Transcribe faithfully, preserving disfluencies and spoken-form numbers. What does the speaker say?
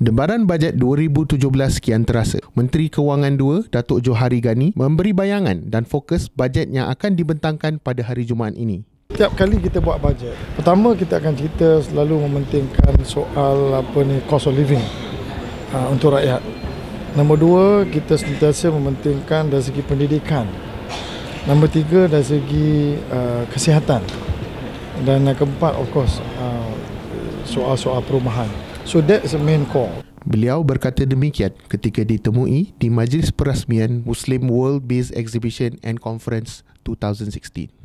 Debaran bajet dua ribu tujuh belas kian terasa. Menteri Kewangan dua, Datuk Johari Gani, memberi bayangan dan fokus bajet yang akan dibentangkan pada hari Jumaat ini. Setiap kali kita buat bajet, pertama kita akan cerita selalu mementingkan soal apa ni cost of living uh, untuk rakyat. Nombor dua, kita sentiasa mementingkan dari segi pendidikan. Nombor tiga, dari segi uh, kesihatan. Dan yang keempat, of course, uh, soal-soal perumahan. So that's the main core. Beliau berkata demikian ketika ditemui di Majlis Perasmian Muslim World Based Exhibition and Conference dua ribu enam belas.